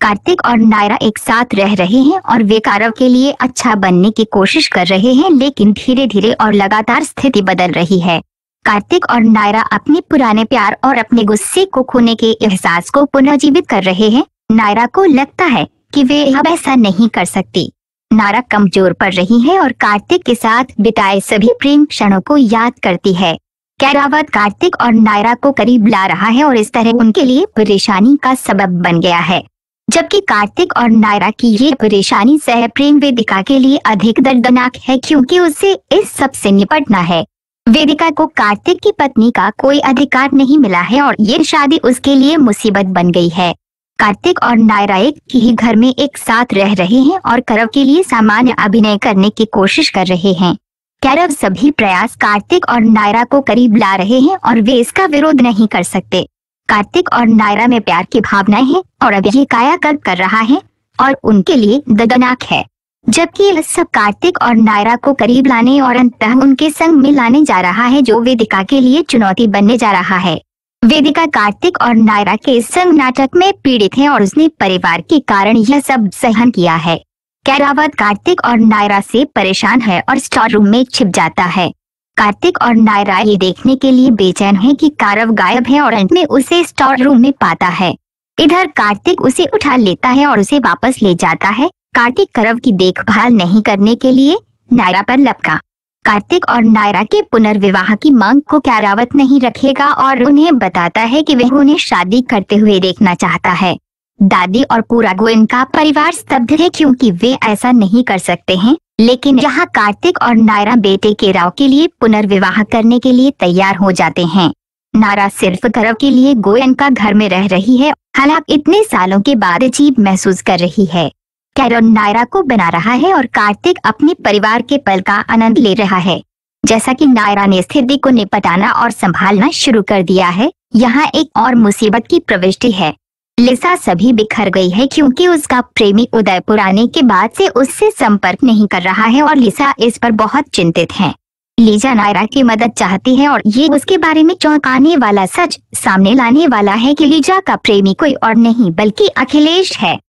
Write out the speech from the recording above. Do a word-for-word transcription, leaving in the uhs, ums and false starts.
कार्तिक और नायरा एक साथ रह रहे हैं और वे कारव के लिए अच्छा बनने की कोशिश कर रहे हैं, लेकिन धीरे धीरे और लगातार स्थिति बदल रही है। कार्तिक और नायरा अपने पुराने प्यार और अपने गुस्से को खोने के एहसास को पुनर्जीवित कर रहे हैं। नायरा को लगता है कि वे अब ऐसा नहीं कर सकती। नायरा कमजोर पड़ रही है और कार्तिक के साथ बिताए सभी प्रेम क्षणों को याद करती है। कैरावत कार्तिक और नायरा को करीब ला रहा है और इस तरह उनके लिए परेशानी का सबब बन गया है, जबकि कार्तिक और नायरा की ये परेशानी सह प्रेम वेदिका के लिए अधिक दर्दनाक है, क्योंकि उसे इस सब से निपटना है। वेदिका को कार्तिक की पत्नी का कोई अधिकार नहीं मिला है और ये शादी उसके लिए मुसीबत बन गई है। कार्तिक और नायरा एक ही घर में एक साथ रह रहे हैं और करव के लिए सामान्य अभिनय करने की कोशिश कर रहे हैं। करव सभी प्रयास कार्तिक और नायरा को करीब ला रहे हैं और वे इसका विरोध नहीं कर सकते। कार्तिक और नायरा में प्यार की भावनाएं हैं और अब ये कायाकल्प कर रहा है और उनके लिए दर्दनाक है, जबकि यह सब कार्तिक और नायरा को करीब लाने और अंततः उनके संग में लाने जा रहा है, जो वेदिका के लिए चुनौती बनने जा रहा है। वेदिका कार्तिक और नायरा के संग नाटक में पीड़ित है और उसने परिवार के कारण यह सब सहन किया है। कैरावत कार्तिक और नायरा से परेशान है और स्टोर रूम में छिप जाता है। कार्तिक और नायरा ये देखने के लिए बेचैन है कि कारव गायब है और अंत में उसे स्टोर रूम में पाता है। इधर कार्तिक उसे उठा लेता है और उसे वापस ले जाता है। कार्तिक करव की देखभाल नहीं करने के लिए नायरा पर लपका। कार्तिक और नायरा के पुनर्विवाह की मांग को कैरावत नहीं रखेगा और उन्हें बताता है कि वह उन्हें शादी करते हुए देखना चाहता है। दादी और पूरा गोयन का परिवार स्तब्ध है, क्योंकि वे ऐसा नहीं कर सकते हैं, लेकिन यहाँ कार्तिक और नायरा बेटे के राव के लिए पुनर्विवाह करने के लिए तैयार हो जाते हैं। नायरा सिर्फ करव के लिए गोयन का घर में रह रही है, हालांकि इतने सालों के बाद अजीब महसूस कर रही है। कैरव नायरा को बना रहा है और कार्तिक अपने परिवार के पल का आनंद ले रहा है। जैसा कि नायरा ने स्थिति को निपटाना और संभालना शुरू कर दिया है, यहाँ एक और मुसीबत की प्रविष्टि है। लिसा सभी बिखर गई है, क्योंकि उसका प्रेमी उदयपुर आने के बाद से उससे संपर्क नहीं कर रहा है और लिसा इस पर बहुत चिंतित है। लीजा नायरा की मदद चाहती है और ये उसके बारे में चौंकाने वाला सच सामने लाने वाला है कि लीजा का प्रेमी कोई और नहीं बल्कि अखिलेश है।